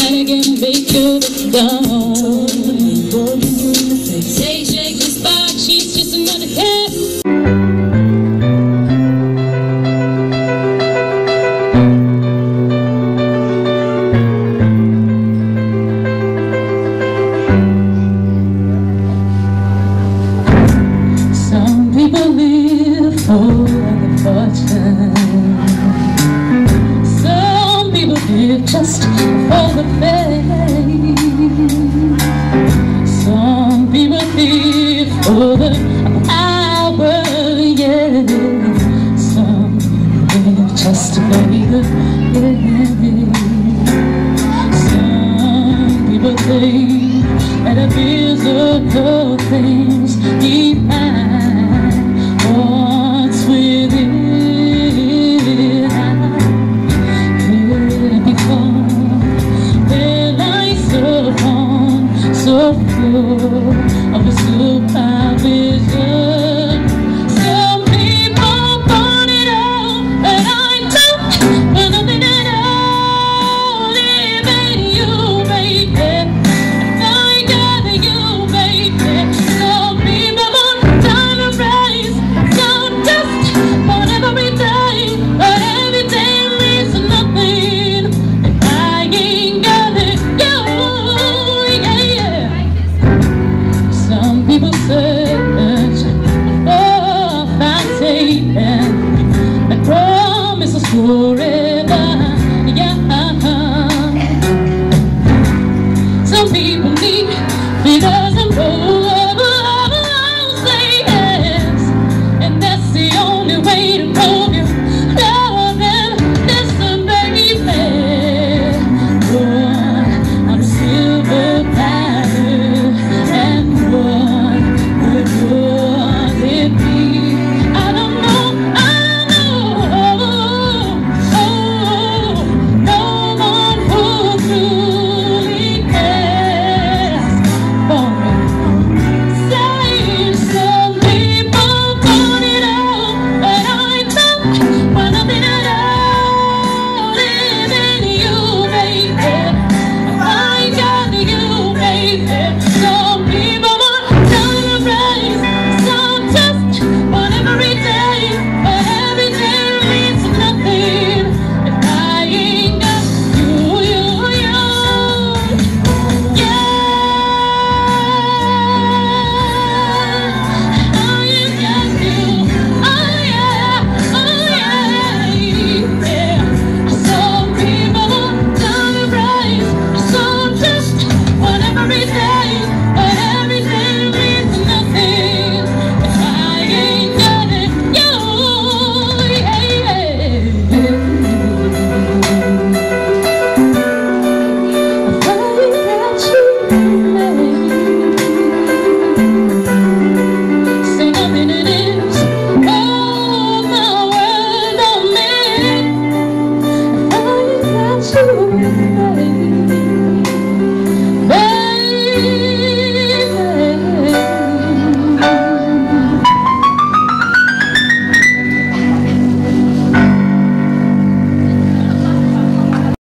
gotta get my makeup done. Say, shake the spot, she's just another hit. Some people live for the fortune. Some people live just for the fame. Some people live for the power, yeah. Some live just to play the game. Some people think that the physical things define what's within. So full of a supervision.